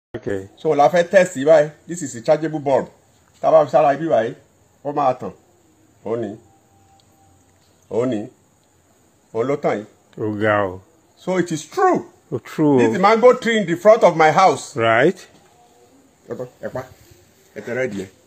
Okay. So la fẹ́ test báyìí. This is a chargeable bulb. Tá bá fi sára ibi báyìí, ó máa tàn. Ó ní. Ó ló tàn yìí. Oh, girl. So it is true. Oh, true. This is the mango tree in the front of my house. Right. Ẹ̀pá. Ẹ̀tẹ̀rẹ̀ díẹ̀.